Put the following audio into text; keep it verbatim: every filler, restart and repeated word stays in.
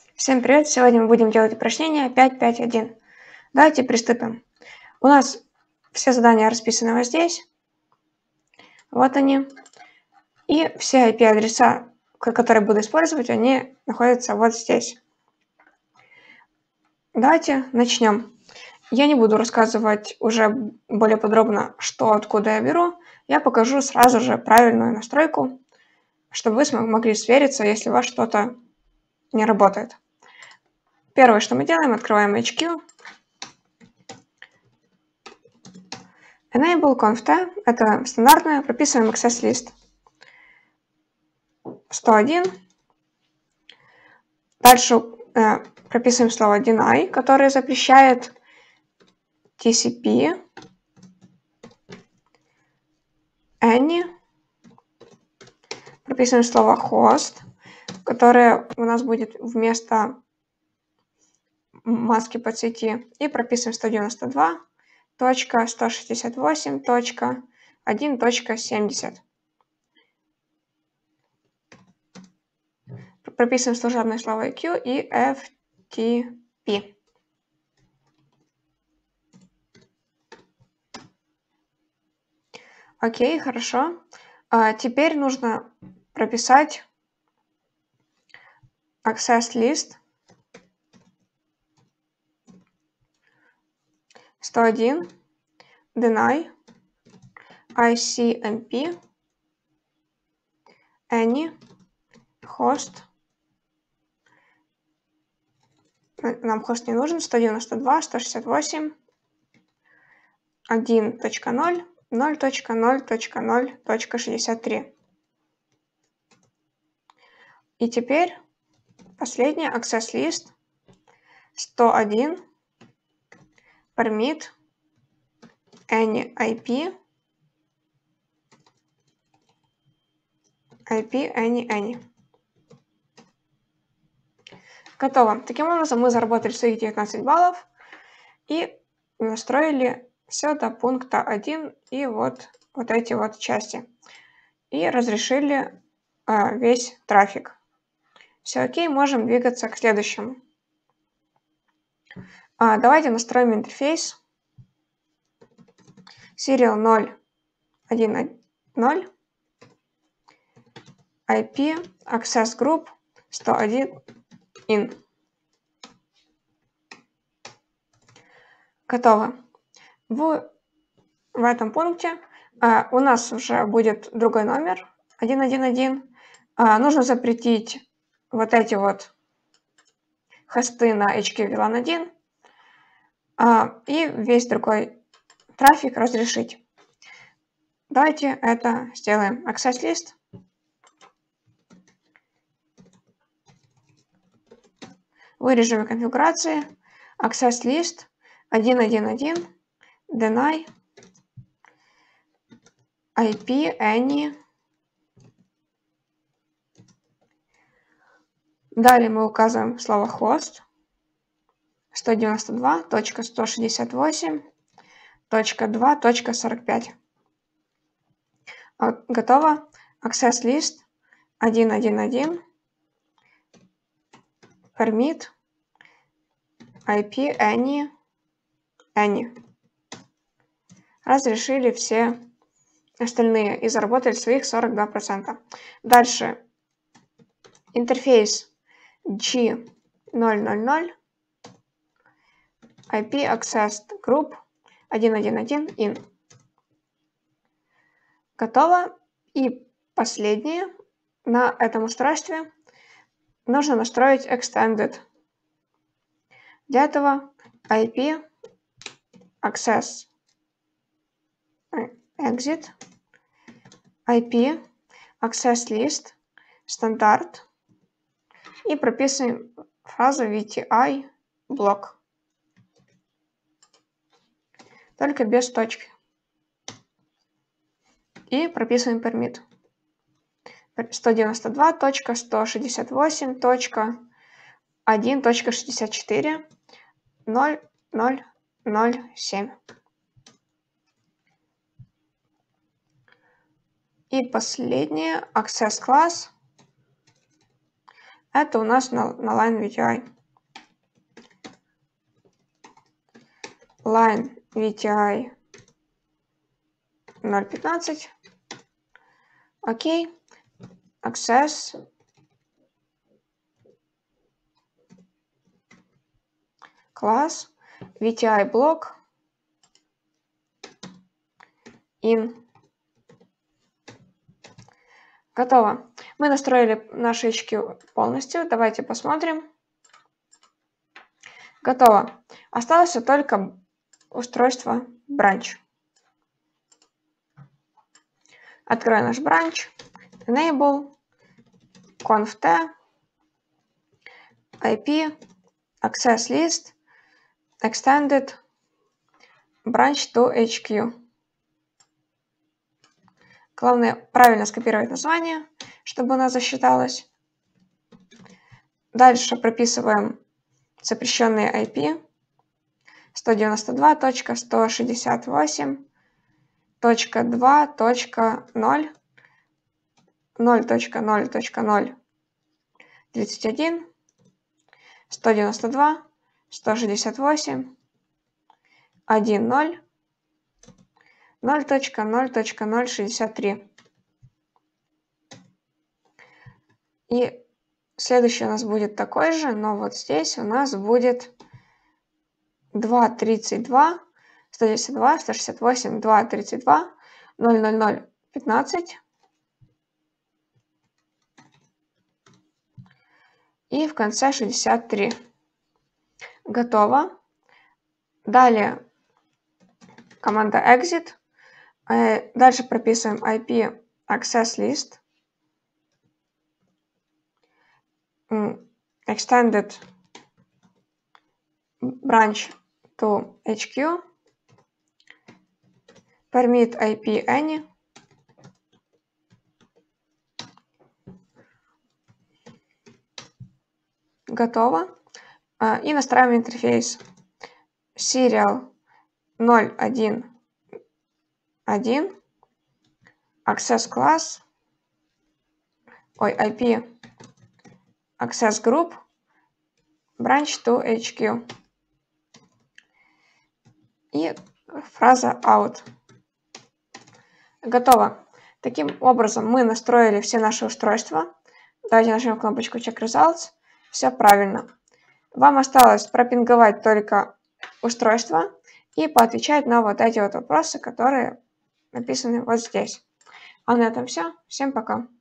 Всем привет! Сегодня мы будем делать упражнение пять пять один. Давайте приступим. У нас все задания расписаны вот здесь. Вот они. И все ай пи-адреса, которые буду использовать, они находятся вот здесь. Давайте начнем. Я не буду рассказывать уже более подробно, что откуда я беру. Я покажу сразу же правильную настройку, чтобы вы могли свериться, если у вас что-то не работает. Первое, что мы делаем, открываем эйч кью. Enable conft – это стандартное, прописываем access list. сто один. Дальше э, прописываем слово deny, которое запрещает ти си пи, any. Прописываем слово host, которое у нас будет вместо маски под сети. И прописываем сто девяносто два точка сто шестьдесят восемь точка один точка семьдесят. Прописываем служебное слово ай кью и эф ти пи. Окей, хорошо. А теперь нужно прописать access list сто один deny ай си эм пи any host. Нам хост не нужен. сто девяносто два точка сто шестьдесят восемь точка один точка ноль ноль точка ноль точка ноль точка шестьдесят три. И теперь последний access list сто один permit any ай пи ай пи any any. Готово. Таким образом мы заработали своих девятнадцать баллов и настроили все до пункта один и вот, вот эти вот части. И разрешили э, весь трафик. Все окей, можем двигаться к следующему. А, давайте настроим интерфейс. Serial ноль один ноль. ай пи access group сто один in. Готово. В, в этом пункте а, у нас уже будет другой номер один один один. А, нужно запретить вот эти вот хосты на эйч кью ви лан один а, и весь другой трафик разрешить. Давайте это сделаем. Access list. В режиме конфигурации access list один один один deny ай пи any. Далее мы указываем слово host сто девяносто два точка сто шестьдесят восемь точка два точка сорок пять. Готово. Access list один один один permit ай пи any any. Разрешили все остальные и заработали своих сорок два процента. Дальше интерфейс джи ноль ноль ноль ай пи access group один один один in. Готово. И последнее. На этом устройстве нужно настроить extended. Для этого ай пи access exit ай пи access list стандарт и прописываем фразу ви ти ай блок. Только без точки. И прописываем permit. сто девяносто два точка сто шестьдесят восемь точка один точка шестьдесят четыре ноль ноль ноль семь. И последнее access class Это у нас на, на Line ви ти ай. Line ви ти ай ноль пятнадцать. Окей. Access. Класс. ви ти ай блок. In. Готово. Мы настроили наши эйч кью полностью. Давайте посмотрим. Готово. Осталось только устройство branch. Открою наш branch. Enable. Conf-t. ай пи. Access list. Extended. Branch to эйч кью. Главное правильно скопировать название, чтобы у нас засчиталось. Дальше прописываем запрещенные ай пи сто девяносто два точка сто шестьдесят восемь точка два точка ноль ноль точка ноль точка ноль тридцать один сто девяносто два сто шестьдесят восемь один ноль ноль точка ноль точка ноль шестьдесят три. И следующий у нас будет такой же, но вот здесь у нас будет два тридцать два сто девяносто два сто шестьдесят восемь два тридцать два ноль ноль ноль пятнадцать. И в конце шестьдесят три. Готово. Далее команда exit. Дальше прописываем ай пи access list. Extended branch to эйч кью. Permit ай пи any. Готово. И настраиваем интерфейс. Serial ноль один один. Access class. Ой, ай пи access group. Branch to эйч кью. И фраза out. Готово. Таким образом мы настроили все наши устройства. Давайте нажмем кнопочку Check Results. Все правильно. Вам осталось пропинговать только устройство и поотвечать на вот эти вот вопросы, которые написаны вот здесь. А на этом все. Всем пока.